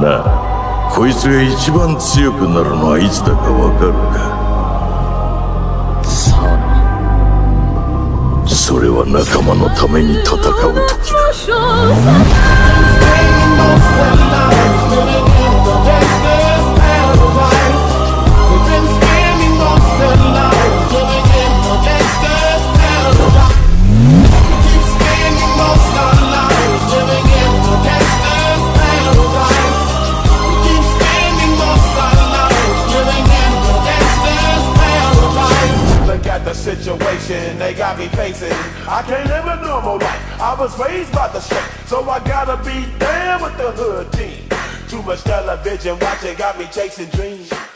なあ、こいつが一番強くなるのはいつだかわかるか？ さあ、 それは仲間のために戦う時だ。 Situation they got me facing, I can't live a normal life. I was raised by the street, so I gotta be down with the hood team. Too much television watching got me chasing dreams.